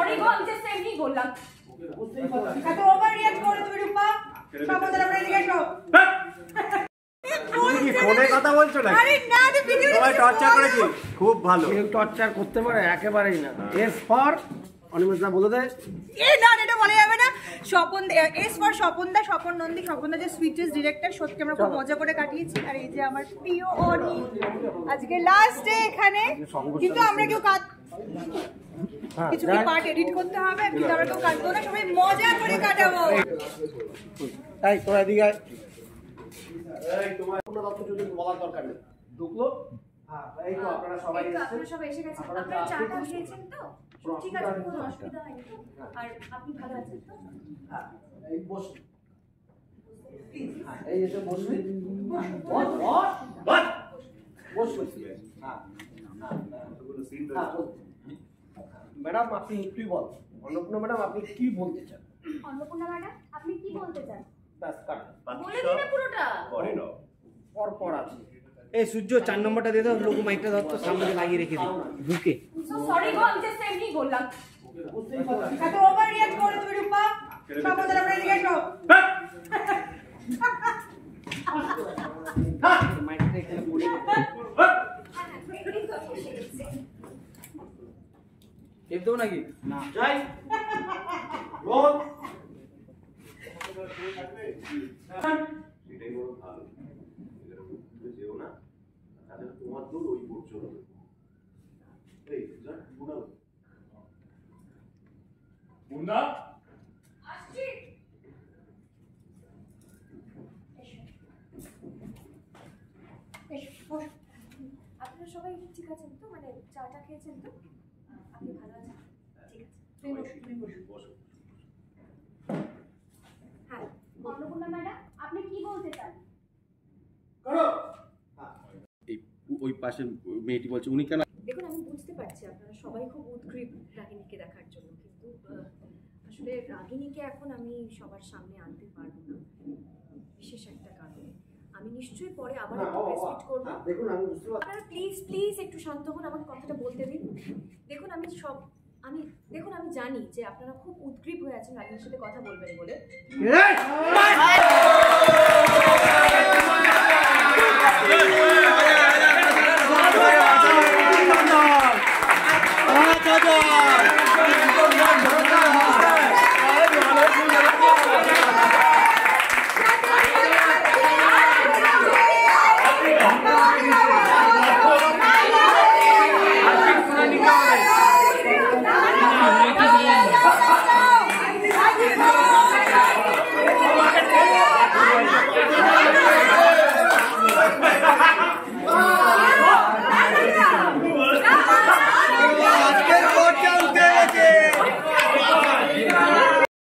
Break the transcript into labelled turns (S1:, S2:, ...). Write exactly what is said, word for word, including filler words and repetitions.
S1: Sorry গো, আমি just এমনি বললাম।
S2: এত ওভার রিঅ্যাক্ট করে তুমি রূপা, সমাধান আমরা এদিকে এসো।
S3: তুমি কি ফোনে কথা বলছো না?
S2: আরে না, আমি ভিডিও
S3: তোমায় টর্চার করেছি। খুব ভালো।
S4: কেউ টর্চার করতে পারে একেবারেই না। এস ফর অনিমেষদা বলে দে।
S2: এ না, এটা বলা যাবে না। স্বপন, এস ফর স্বপনদা, স্বপন নন্দী। স্বপনদা যে সুইটেস্ট ডিরেক্টর, সত্যি আমরা খুব মজা করে কাটিয়েছি। আর এই যে আমার প্রিয় অনি, আজকে লাস্ট ডে এখানে, কিন্তু আমরা কেউ কাট কিছু কি পার্ট এডিট করতে হবে, কিন্তু আমরা কেউ কাটবো না, সবাই মজা করে কাটাবো।
S4: এই তোরা এদিকে আয়। এই তোমার কোনো তথ্য যদি বলার দরকার নেই। ঢুকলো? হ্যাঁ, এই তো আপনারা সবাই এসেছেন।
S1: আপনারা সবাই এসে গেছেন। আপনারা চাটা খেয়েছেন তো? ঠিক আছে, কোনো অসুবিধা হয়নি তো? আর আপনি ভালো আছেন তো?
S4: হ্যাঁ, এই বস। হ্যাঁ, এই এসে বসবি। বস, বস, বস। বস বসবি। হ্যাঁ। ম্যাডাম আপনি একটুই বল। অন্নপূর্ণা ম্যাডাম আপনি কি বলতে চান?
S1: অন্নপূর্ণা ম্যাডাম, আপনি কি বলতে চান?
S4: ব্যাস কাট।
S1: বলে দিন না পুরোটা।
S3: পরে নাও।
S4: পর পর আছে।
S5: এই সূর্য চার নম্বরটা দিয়ে দাও, লোক মাইকটা ধর তো সামনে লাগিয়ে রেখে দিই বুকে।
S1: সো সরি গো, আমি জাস্ট এমনি বললাম।
S2: এত ওভার রিঅ্যাক্ট করে তুমি রূপা, সমাধান আমরা এদিকে এসো।
S5: মাইকটা এখানে পড়ে টেপ দেবো নাকি?
S4: না যাই রোল।
S3: এটাই বড় ভালো। এটার মধ্যে যেও না। তাহলে তোমার দূর ওই পর্যন্ত। এই যা বুড়া। বুড়া
S1: আসছি। আপনারা সবাই ঠিক আছেন তো? মানে চাটা খেয়েছেন তো? আপনি ভালো আছেন? ঠিক আছে, তুমি বসো, তুমি বসো।
S3: বসো।
S1: হ্যাঁ, অন্নপূর্ণা ম্যাডাম, আপনি কি বলতে চান?
S4: করো।
S3: এই ওই পাশে মেয়েটি বলছে উনি কেন?
S1: দেখুন, আমি বুঝতে পারছি আপনারা সবাই খুব উদ্গ্রীব রাগিনীকে দেখার জন্য, কিন্তু আসলে রাগিনীকে এখন আমি সবার সামনে আনতে পারবো না, বিশেষ একটা কারণে। আমি নিশ্চয়ই পরে আবার একটু রেসপেক্ট করব।
S4: দেখুন আমি বুঝতে পারছি।
S1: আপনারা প্লিজ প্লিজ একটু শান্ত হন, আমাকে কথাটা বলতে দিন। দেখুন আমি সব আমি দেখুন আমি জানি যে আপনারা খুব উদ্গ্রীব হয়ে আছেন রাগিনীর সাথে কথা বলবেন বলে।